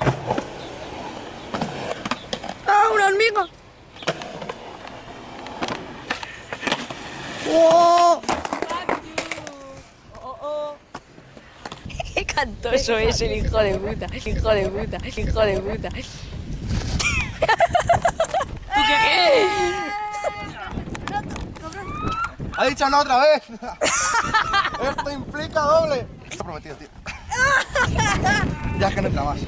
¡Ah, una hormiga! ¡Oh! ¡Qué cantoso es el hijo de puta! ¡Hijo de puta! ¡Hijo de puta! ¿Tú qué? ¡Ha dicho no otra vez! Esto implica doble. Está prometido, tío. Ya es que no entra más.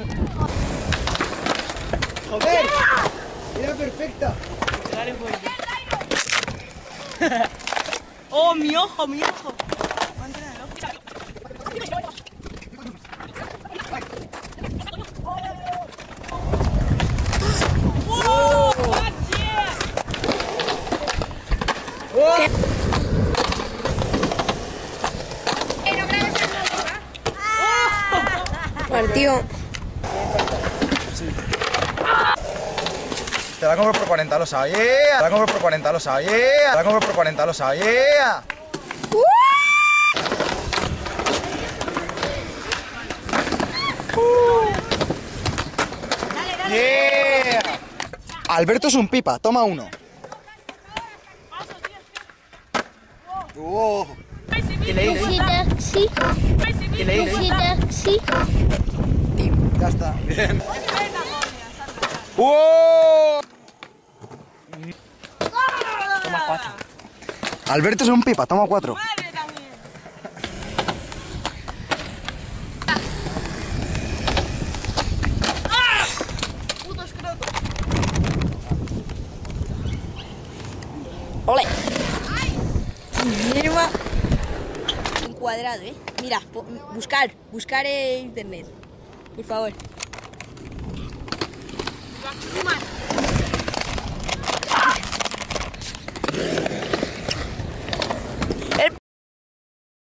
¡Joder! ¡Era perfecta! Dale fuerte. ¡Oh, mi ojo, mi ojo! Tío. Te la compro por 40, lo sabía. Te la compro por 40, lo sabía. Te la compro por 40, lo sabía. Yeah. Alberto es un pipa, toma uno. Oh. Sí. Ya está. Bien. ¡Wow! Toma 4. Alberto es un pipa, toma 4. ¡Ole! Mierda. Un cuadrado, ¿eh? Mira, buscar en internet. Por favor.